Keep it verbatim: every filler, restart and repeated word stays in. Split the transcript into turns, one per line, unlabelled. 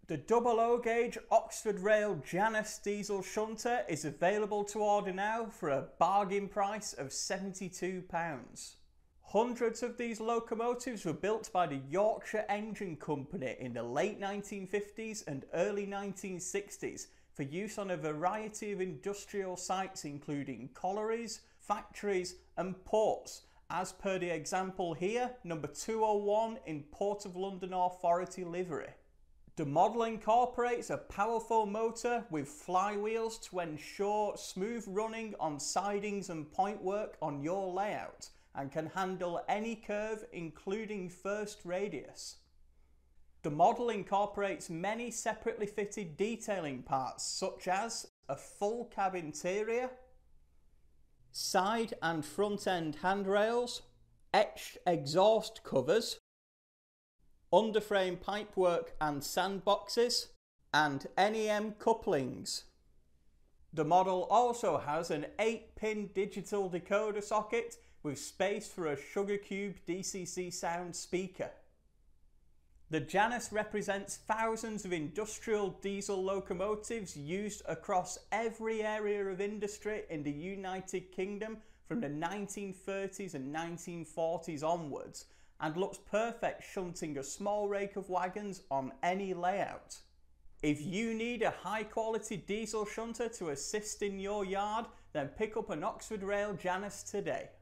The double O gauge Oxford Rail Janus diesel shunter is available to order now for a bargain price of seventy-two pounds. Hundreds of these locomotives were built by the Yorkshire Engine Company in the late nineteen fifties and early nineteen sixties for use on a variety of industrial sites including collieries, factories and ports, as per the example here, number two oh one in Port of London Authority livery. The model incorporates a powerful motor with flywheels to ensure smooth running on sidings and pointwork on your layout, and can handle any curve including first radius. The model incorporates many separately fitted detailing parts such as a full cab interior, side and front end handrails, etched exhaust covers, underframe pipework and sandboxes, and N E M couplings. The model also has an eight pin digital decoder socket with space for a Sugar Cube D C C sound speaker. The Janus represents thousands of industrial diesel locomotives used across every area of industry in the United Kingdom from the nineteen thirties and nineteen forties onwards, and looks perfect shunting a small rake of wagons on any layout. If you need a high quality diesel shunter to assist in your yard, then pick up an Oxford Rail Janus today.